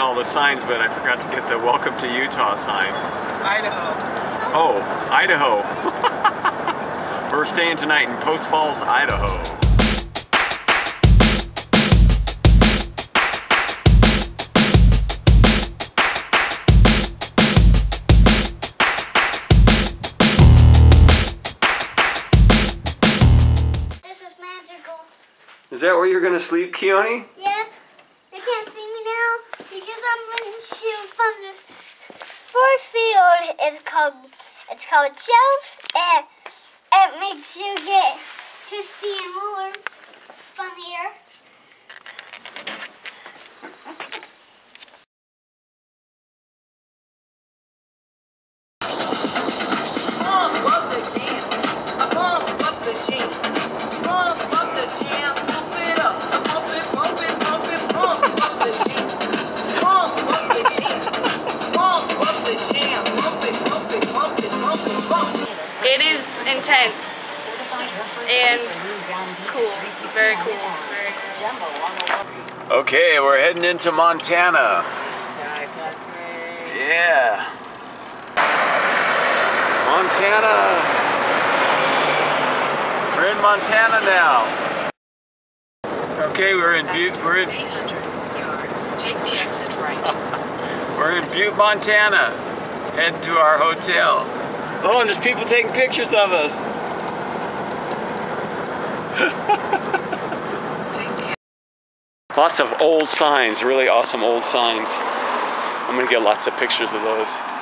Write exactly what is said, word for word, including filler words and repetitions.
all the signs, but I forgot to get the Welcome to Utah sign. Idaho. Oh, Idaho. We're staying tonight in Post Falls, Idaho. This is magical. Is that where you're gonna sleep, Keoni? Yep. You can't see me now because I'm in shoes from this first field. It's called it's called shelves, and it makes you get to stand more from here. Pump up the jam. Pump up the jam. Pump up the jam. Pump it up. Pump it, pump it, pump it, pump up the jam. Pump up the jam. Pump up the jam. Pump it, pump it, pump it, pump it, pump it. It is intense and cool. Very cool. Very cool. Okay, we're heading into Montana. Yeah. Montana. We're in Montana now. Okay, we're in Butte. We're in. eight hundred yards. Take the exit right. We're in Butte, Montana. Heading to our hotel. Oh, and there's people taking pictures of us. Lots of old signs, really awesome old signs. I'm gonna get lots of pictures of those.